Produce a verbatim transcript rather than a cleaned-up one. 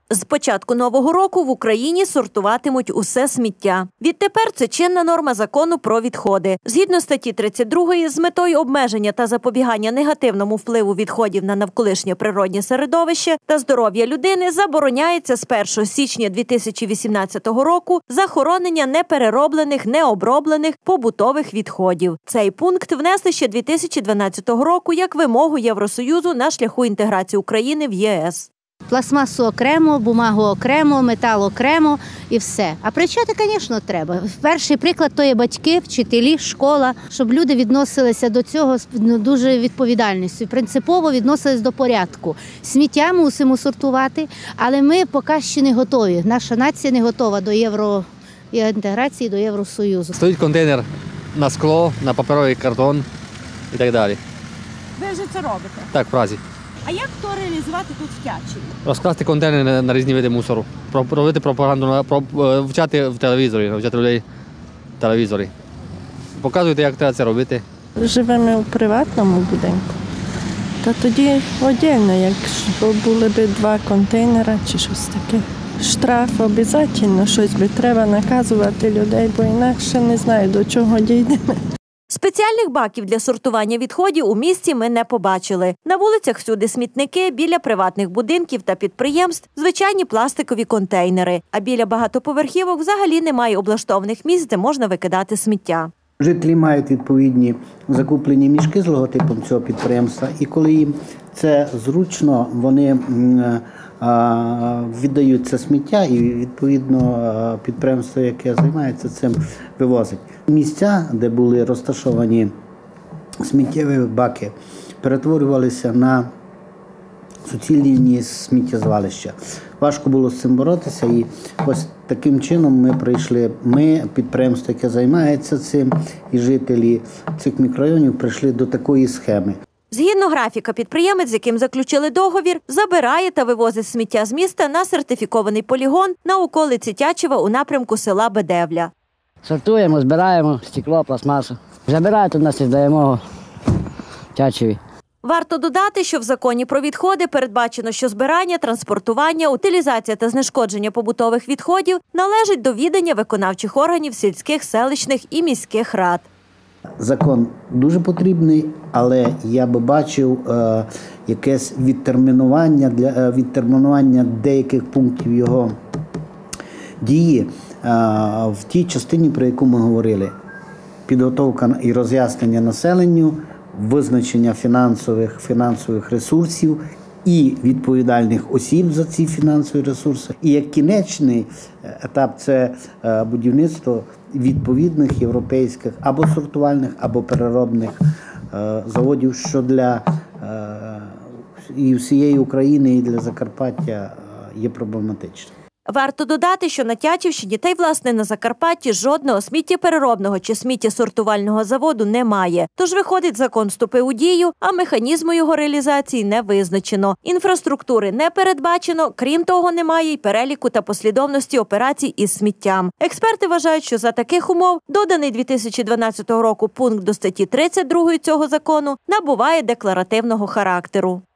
З початку нового року в Україні сортуватимуть усе сміття. Відтепер це чинна норма закону про відходи. Згідно статті тридцять другої, з метою обмеження та запобігання негативному впливу відходів на навколишнє природнє середовище та здоров'я людини забороняється з першого січня дві тисячі вісімнадцятого року захоронення неперероблених, необроблених побутових відходів. Цей пункт внесли ще дві тисячі дванадцятого року як вимогу Євросоюзу на шляху інтеграції України в Є Е С. Пластмасу окремо, бумагу окремо, метал окремо і все. А причати, звісно, треба. Перший приклад – то є батьки, вчителі, школа, щоб люди відносилися до цього з дуже відповідальністю, принципово відносились до порядку. Сміття мусимо сортувати, але ми поки ще не готові. Наша нація не готова до євроінтеграції, до Євросоюзу. Стоїть контейнер на скло, на паперовий картон і так далі. Ви вже це робите? Так, в Празі. А як то реалізувати тут в Тячеві? Розкласти контейнери на різні види мусору, робити пропаганду, вчати в телевізорі, навчати людей в телевізорі. Показуйте, як треба це робити. Живемо у приватному будинку. Та тоді віддільно, якщо були б два контейнери чи щось таке. Штраф обов'язково, щось би треба наказувати людей, бо інакше не знаю, до чого дійдемо. Спеціальних баків для сортування відходів у місті ми не побачили. На вулицях всюди смітники, біля приватних будинків та підприємств – звичайні пластикові контейнери. А біля багатоповерхівок взагалі немає облаштованих місць, де можна викидати сміття. Жителі мають відповідні закуплені мішки з логотипом цього підприємства, і коли їм це зручно, вони віддають це сміття і, відповідно, підприємство, яке займається цим, вивозить. Місця, де були розташовані сміттєві баки, перетворювалися на суцільні сміттєзвалища. Важко було з цим боротися, і ось таким чином ми прийшли, ми, підприємство, яке займається цим, і жителі цих мікрорайонів прийшли до такої схеми. Згідно графіка, підприємець, з яким заключили договір, забирає та вивозить сміття з міста на сертифікований полігон на околиці Тячева у напрямку села Бедевля. Сортуємо, збираємо стекло, пластмасу. Забирають у нас і здаємо Тячеві. Варто додати, що в законі про відходи передбачено, що збирання, транспортування, утилізація та знешкодження побутових відходів належить до відання виконавчих органів сільських, селищних і міських рад. Закон дуже потрібний, але я би бачив е, якесь відтермінування, для, е, відтермінування деяких пунктів його дії е, в тій частині, про яку ми говорили. Підготовка і роз'яснення населенню, визначення фінансових, фінансових ресурсів і відповідальних осіб за ці фінансові ресурси. І як кінечний етап – це будівництво відповідних європейських або сортувальних, або переробних заводів, що для і всієї України, і для Закарпаття є проблематичним. Варто додати, що на Тячівщині та й, власне, на Закарпатті жодного сміттєпереробного чи сміттєсортувального заводу немає. Тож, виходить, закон вступив у дію, а механізму його реалізації не визначено. Інфраструктури не передбачено, крім того, немає й переліку та послідовності операцій із сміттям. Експерти вважають, що за таких умов доданий дві тисячі дванадцятого року пункт до статті тридцять другої цього закону набуває декларативного характеру.